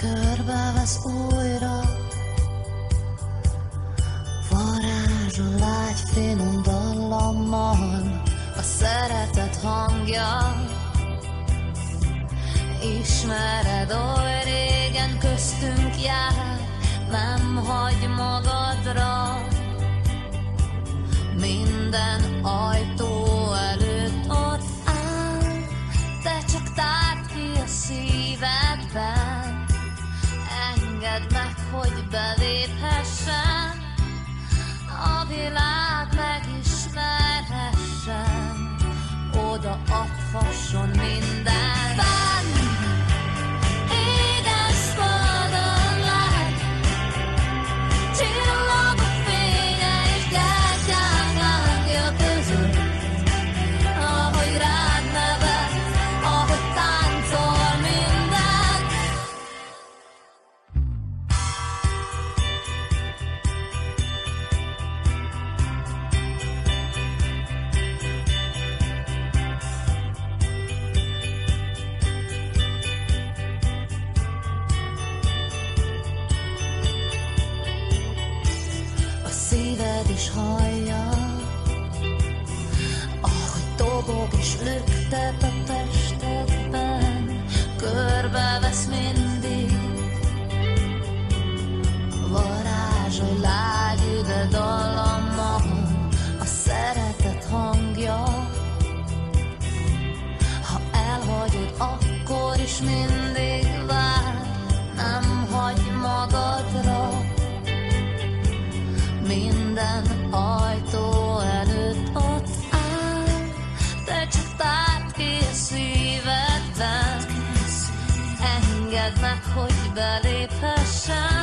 körbevesz újra, varázsol lágy finom dallammal, a szeretet hangja. Ismered, oly régen köztünk jár, nem hagy magadra. Minden ajtó előtt ott áll, de csak tárd ki a szívedben. Engedd meg, hogy beléphessen, a világ megismerhessen, oda adhasson minden. Édes földön lát, csillagok fénye és gyertyák lángja között, ahogy rád nevet, ahogy táncol minden. A szíved is hallja, ahogy dobog és lüktet a testedben, körbevesz mindig, varázsolj lágy üde dallammal, a szeretet hangja. Ha elhagyod, akkor is mindig vár, nem hagy magadra. Minden ajtó előtt ott áll, de csak tárd ki a szívedben. Engedd meg, hogy beléphessen,